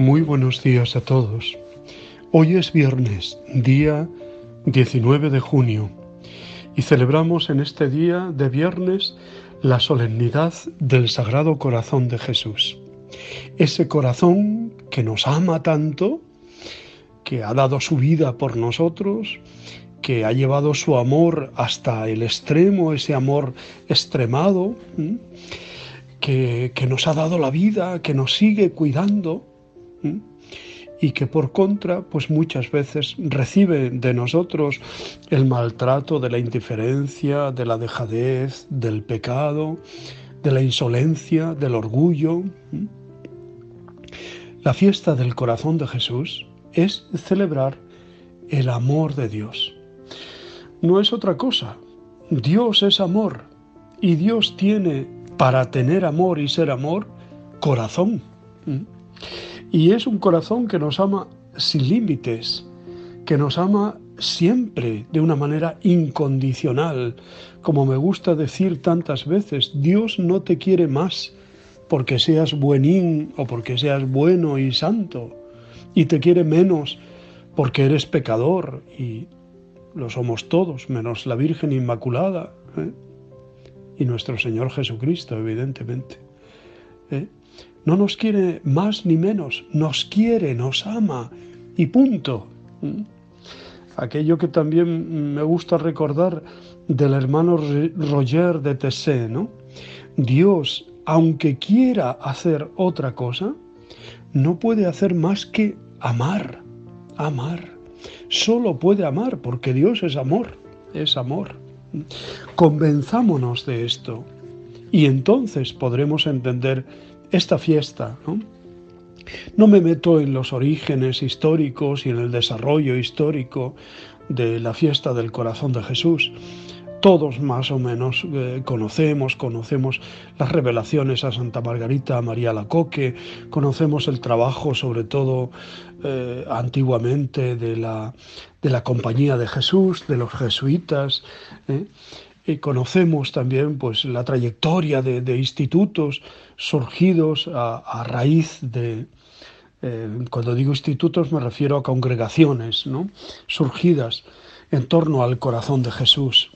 Muy buenos días a todos. Hoy es viernes, día 19 de junio, y celebramos en este día de viernes la solemnidad del Sagrado Corazón de Jesús. Ese corazón que nos ama tanto, que ha dado su vida por nosotros, que ha llevado su amor hasta el extremo, ese amor extremado, que nos ha dado la vida, que nos sigue cuidando, y que por contra, pues muchas veces recibe de nosotros el maltrato de la indiferencia, de la dejadez, del pecado, de la insolencia, del orgullo. La fiesta del corazón de Jesús es celebrar el amor de Dios. No es otra cosa. Dios es amor y Dios tiene, para tener amor y ser amor, corazón. Y es un corazón que nos ama sin límites, que nos ama siempre de una manera incondicional. Como me gusta decir tantas veces, Dios no te quiere más porque seas buenín o porque seas bueno y santo, y te quiere menos porque eres pecador, y lo somos todos, menos la Virgen Inmaculada, y nuestro Señor Jesucristo, evidentemente. No nos quiere más ni menos, nos quiere, nos ama y punto. Aquello que también me gusta recordar del hermano Roger de Tessé, ¿no? Dios, aunque quiera hacer otra cosa, no puede hacer más que amar, amar. Solo puede amar porque Dios es amor, es amor. Convenzámonos de esto y entonces podremos entender esta fiesta, ¿no? No me meto en los orígenes históricos y en el desarrollo histórico de la fiesta del corazón de Jesús. Todos más o menos conocemos las revelaciones a Santa Margarita María Alacoque, conocemos el trabajo sobre todo antiguamente de la Compañía de Jesús, de los jesuitas, y conocemos también pues la trayectoria de institutos surgidos a raíz de, cuando digo institutos me refiero a congregaciones, ¿no?, surgidas en torno al corazón de Jesús.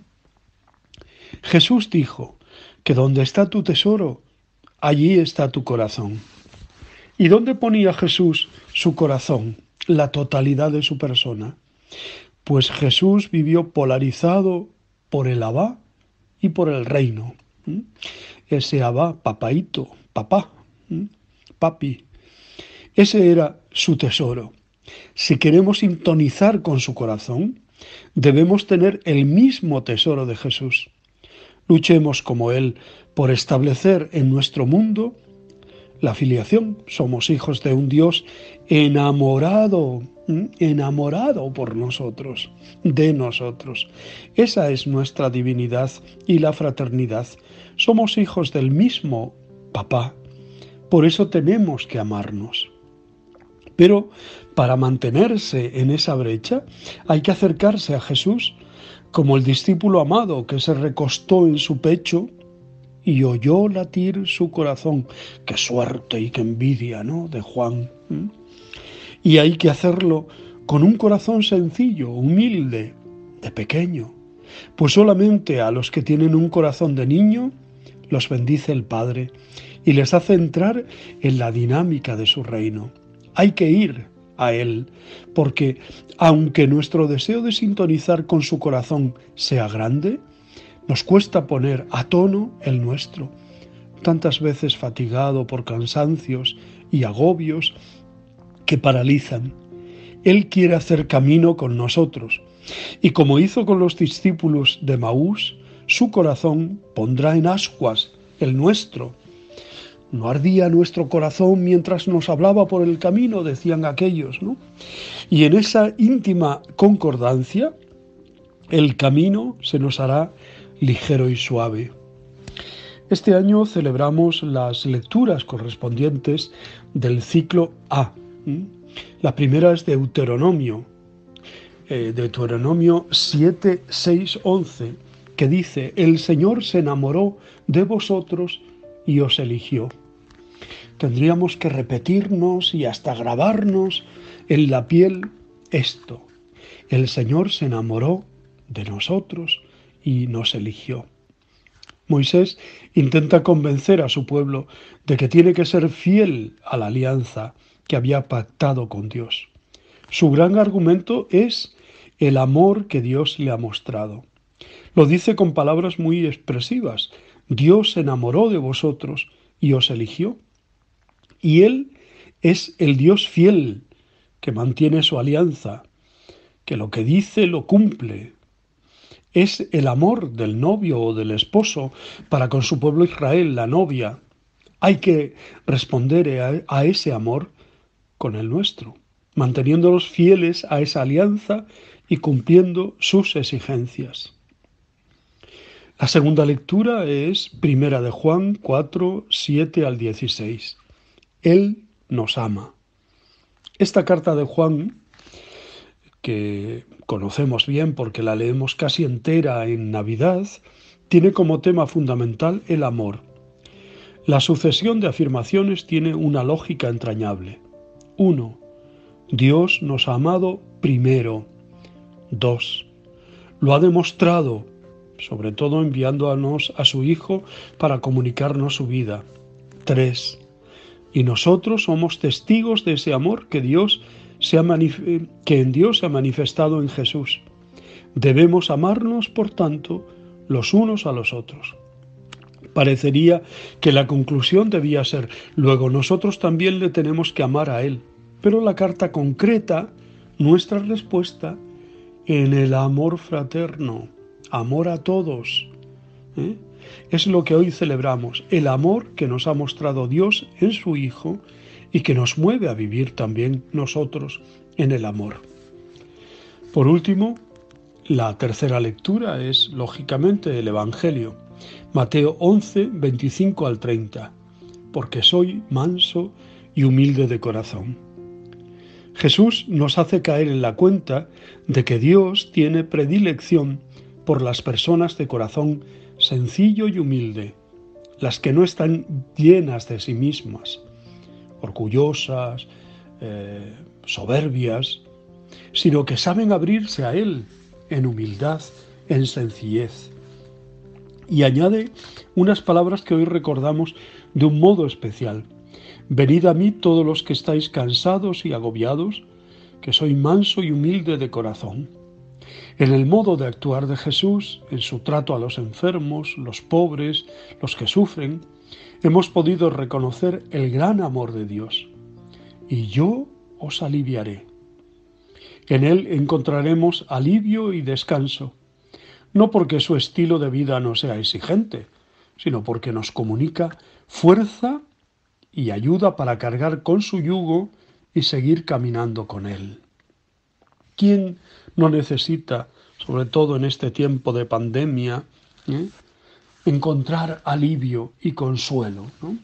Jesús dijo que donde está tu tesoro, allí está tu corazón. ¿Y dónde ponía Jesús su corazón, la totalidad de su persona? Pues Jesús vivió polarizado por el Abba y por el reino. Ese Abba, papaíto, papá, papi, ese era su tesoro. Si queremos sintonizar con su corazón, debemos tener el mismo tesoro de Jesús. Luchemos como Él por establecer en nuestro mundo la filiación. Somos hijos de un Dios enamorado, enamorado por nosotros, de nosotros. Esa es nuestra divinidad y la fraternidad. Somos hijos del mismo papá. Por eso tenemos que amarnos. Pero para mantenerse en esa brecha hay que acercarse a Jesús como el discípulo amado que se recostó en su pecho y oyó latir su corazón. ¡Qué suerte y qué envidia!, ¿no?, de Juan. Y hay que hacerlo con un corazón sencillo, humilde, de pequeño. Pues solamente a los que tienen un corazón de niño los bendice el Padre y les hace entrar en la dinámica de su reino. Hay que ir a Él, porque aunque nuestro deseo de sintonizar con su corazón sea grande, nos cuesta poner a tono el nuestro, tantas veces fatigado por cansancios y agobios que paralizan. Él quiere hacer camino con nosotros, y como hizo con los discípulos de Maús, su corazón pondrá en ascuas el nuestro. No ardía nuestro corazón mientras nos hablaba por el camino, decían aquellos, ¿no? Y en esa íntima concordancia, el camino se nos hará ligero y suave. Este año celebramos las lecturas correspondientes del ciclo A. La primera es Deuteronomio 7, 6, 11, que dice: el Señor se enamoró de vosotros y os eligió. Tendríamos que repetirnos y hasta grabarnos en la piel esto. El Señor se enamoró de nosotros y nos eligió. Moisés intenta convencer a su pueblo de que tiene que ser fiel a la alianza que había pactado con Dios. Su gran argumento es el amor que Dios le ha mostrado. Lo dice con palabras muy expresivas. Dios se enamoró de vosotros y os eligió. Y Él es el Dios fiel que mantiene su alianza, que lo que dice lo cumple. Es el amor del novio o del esposo para con su pueblo Israel, la novia. Hay que responder a ese amor con el nuestro, manteniéndolos fieles a esa alianza y cumpliendo sus exigencias. La segunda lectura es Primera de Juan 4, 7 al 16. Él nos ama. Esta carta de Juan, que conocemos bien porque la leemos casi entera en Navidad, tiene como tema fundamental el amor. La sucesión de afirmaciones tiene una lógica entrañable. 1. Dios nos ha amado primero. 2. Lo ha demostrado, sobre todo enviándonos a su Hijo para comunicarnos su vida. 3. Y nosotros somos testigos de ese amor que en Dios se ha manifestado en Jesús. Debemos amarnos, por tanto, los unos a los otros. Parecería que la conclusión debía ser, luego nosotros también le tenemos que amar a Él. Pero la carta concreta nuestra respuesta en el amor fraterno, amor a todos. Es lo que hoy celebramos, el amor que nos ha mostrado Dios en su Hijo y que nos mueve a vivir también nosotros en el amor. Por último, la tercera lectura es, lógicamente, el Evangelio. Mateo 11, 25 al 30. Porque soy manso y humilde de corazón. Jesús nos hace caer en la cuenta de que Dios tiene predilección por las personas de corazón sencillo y humilde, las que no están llenas de sí mismas, orgullosas, soberbias, sino que saben abrirse a Él en humildad, en sencillez. Y añade unas palabras que hoy recordamos de un modo especial. Venid a mí todos los que estáis cansados y agobiados, que soy manso y humilde de corazón. En el modo de actuar de Jesús, en su trato a los enfermos, los pobres, los que sufren, hemos podido reconocer el gran amor de Dios. Y yo os aliviaré. En Él encontraremos alivio y descanso, no porque su estilo de vida no sea exigente, sino porque nos comunica fuerza y ayuda para cargar con su yugo y seguir caminando con Él. ¿Quién no necesita, sobre todo en este tiempo de pandemia, encontrar alivio y consuelo, ¿no?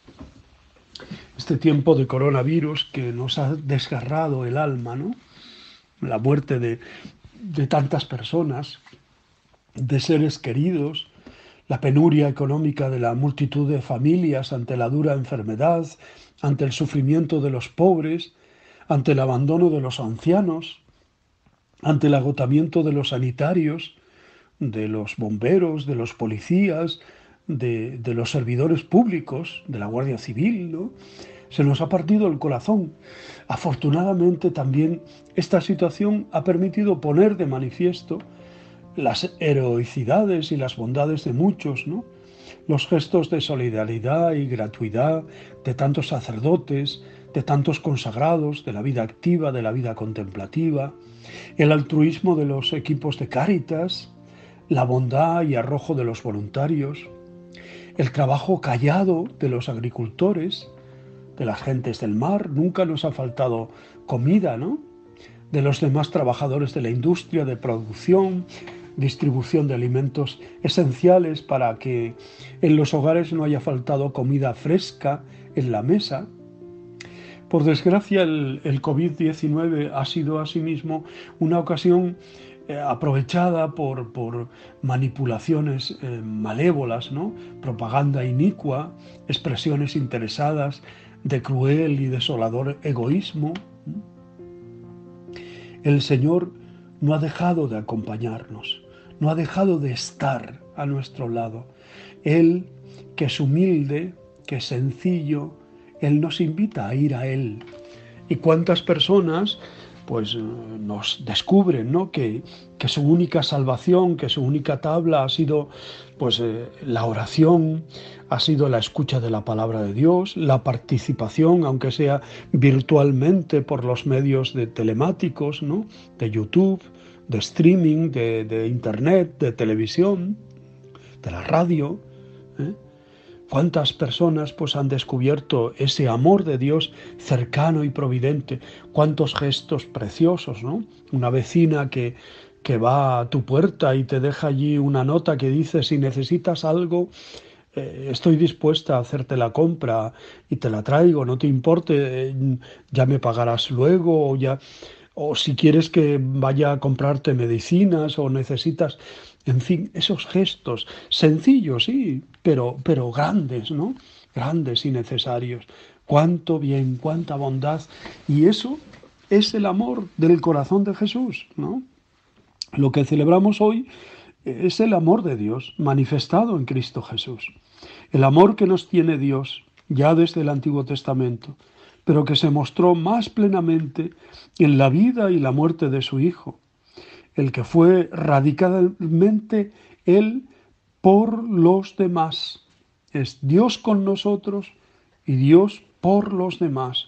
Este tiempo de coronavirus que nos ha desgarrado el alma, ¿no? La muerte de tantas personas, de seres queridos, la penuria económica de la multitud de familias ante la dura enfermedad, ante el sufrimiento de los pobres, ante el abandono de los ancianos, ante el agotamiento de los sanitarios, de los bomberos, de los policías, de los servidores públicos, de la Guardia Civil, ¿no? Se nos ha partido el corazón. Afortunadamente también esta situación ha permitido poner de manifiesto las heroicidades y las bondades de muchos, ¿no? Los gestos de solidaridad y gratuidad de tantos sacerdotes, de tantos consagrados, de la vida activa, de la vida contemplativa, el altruismo de los equipos de Cáritas, la bondad y arrojo de los voluntarios, el trabajo callado de los agricultores, de las gentes del mar, nunca nos ha faltado comida, ¿no? De los demás trabajadores de la industria de producción, distribución de alimentos esenciales para que en los hogares no haya faltado comida fresca en la mesa. Por desgracia, el COVID-19 ha sido asimismo una ocasión aprovechada por manipulaciones malévolas, ¿no? Propaganda inicua, expresiones interesadas de cruel y desolador egoísmo. El Señor no ha dejado de acompañarnos, no ha dejado de estar a nuestro lado. Él, que es humilde, que es sencillo, Él nos invita a ir a Él. Y cuántas personas pues nos descubren, ¿no? que su única salvación, que su única tabla ha sido pues la oración, ha sido la escucha de la palabra de Dios, la participación, aunque sea virtualmente por los medios de telemáticos, ¿no? De YouTube, de streaming, de internet, de televisión, de la radio, ¿eh? ¿Cuántas personas pues han descubierto ese amor de Dios cercano y providente? ¿Cuántos gestos preciosos, ¿no? Una vecina que va a tu puerta y te deja allí una nota que dice: si necesitas algo, estoy dispuesta a hacerte la compra y te la traigo, no te importe, ya me pagarás luego, o si quieres que vaya a comprarte medicinas o necesitas, en fin, esos gestos sencillos, sí, pero grandes, ¿no? Grandes y necesarios. Cuánto bien, cuánta bondad. Y eso es el amor del corazón de Jesús, ¿no? Lo que celebramos hoy es el amor de Dios manifestado en Cristo Jesús. El amor que nos tiene Dios ya desde el Antiguo Testamento, pero que se mostró más plenamente en la vida y la muerte de su Hijo, el que fue radicalmente Él por los demás. Es Dios con nosotros y Dios por los demás.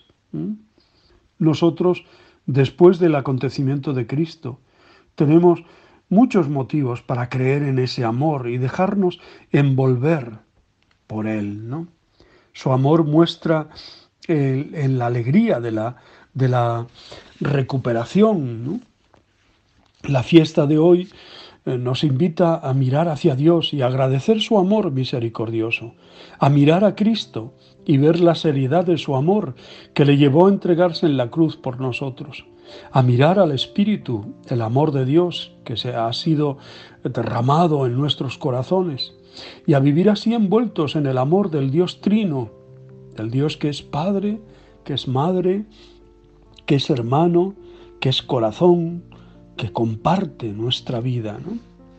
Nosotros, después del acontecimiento de Cristo, tenemos muchos motivos para creer en ese amor y dejarnos envolver por Él, ¿no? Su amor muestra en la alegría de la recuperación, ¿no? La fiesta de hoy nos invita a mirar hacia Dios y agradecer su amor misericordioso, a mirar a Cristo y ver la seriedad de su amor que le llevó a entregarse en la cruz por nosotros, a mirar al Espíritu, el amor de Dios que se ha sido derramado en nuestros corazones, y a vivir así envueltos en el amor del Dios Trino, del Dios que es Padre, que es Madre, que es hermano, que es corazón, que comparte nuestra vida, ¿no?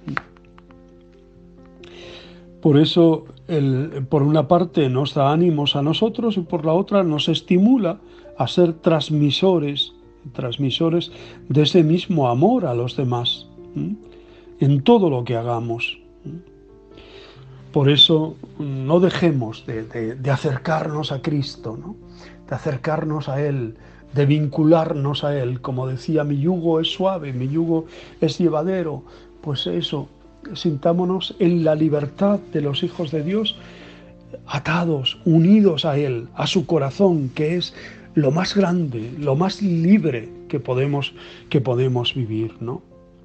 Por eso, por una parte nos da ánimos a nosotros y por la otra nos estimula a ser transmisores de ese mismo amor a los demás, en todo lo que hagamos. Por eso no dejemos de acercarnos a Cristo, ¿no? De acercarnos a Él, de vincularnos a Él. Como decía, mi yugo es suave, mi yugo es llevadero. Pues eso, sintámonos en la libertad de los hijos de Dios, atados, unidos a Él, a su corazón, que es lo más grande, lo más libre que podemos vivir, ¿no?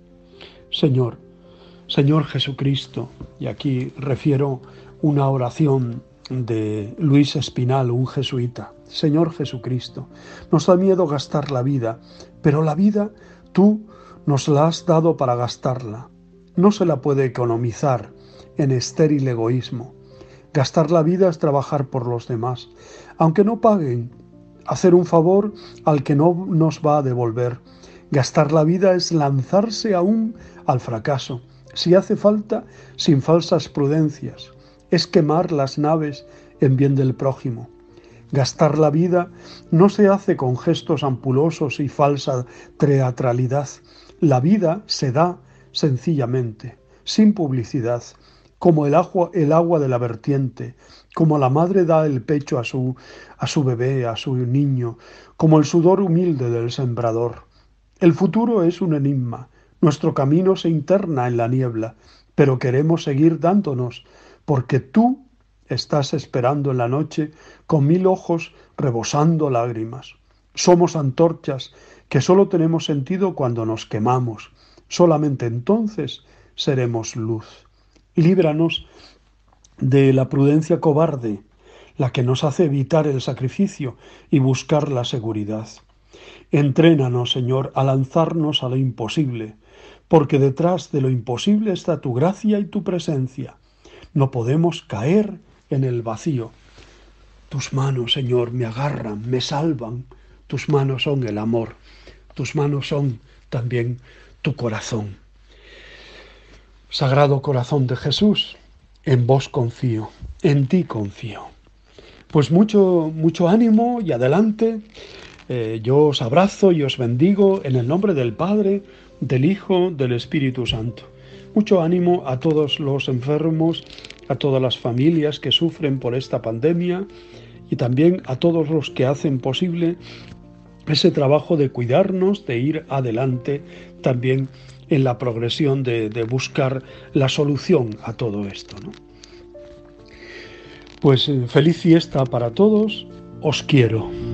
Señor Jesucristo, y aquí refiero una oración de Luis Espinal, un jesuita. Señor Jesucristo, nos da miedo gastar la vida, pero la vida tú nos la has dado para gastarla. No se la puede economizar en estéril egoísmo. Gastar la vida es trabajar por los demás, aunque no paguen, hacer un favor al que no nos va a devolver. Gastar la vida es lanzarse aún al fracaso, si hace falta, sin falsas prudencias. Es quemar las naves en bien del prójimo. Gastar la vida no se hace con gestos ampulosos y falsa teatralidad. La vida se da sencillamente, sin publicidad, como el agua de la vertiente, como la madre da el pecho a su bebé, a su niño, como el sudor humilde del sembrador. El futuro es un enigma. Nuestro camino se interna en la niebla, pero queremos seguir dándonos, porque tú estás esperando en la noche con 1000 ojos rebosando lágrimas. Somos antorchas que solo tenemos sentido cuando nos quemamos. Solamente entonces seremos luz. Líbranos de la prudencia cobarde, la que nos hace evitar el sacrificio y buscar la seguridad. Entrénanos, Señor, a lanzarnos a lo imposible, porque detrás de lo imposible está tu gracia y tu presencia. No podemos caer en el vacío. Tus manos, Señor, me agarran, me salvan. Tus manos son el amor. Tus manos son también tu corazón. Sagrado corazón de Jesús, en vos confío, en ti confío. Pues mucho ánimo y adelante. Yo os abrazo y os bendigo en el nombre del Padre, del Hijo, del Espíritu Santo. Mucho ánimo a todos los enfermos, a todas las familias que sufren por esta pandemia y también a todos los que hacen posible ese trabajo de cuidarnos, de ir adelante también en la progresión de buscar la solución a todo esto, ¿no? Pues feliz fiesta para todos, os quiero.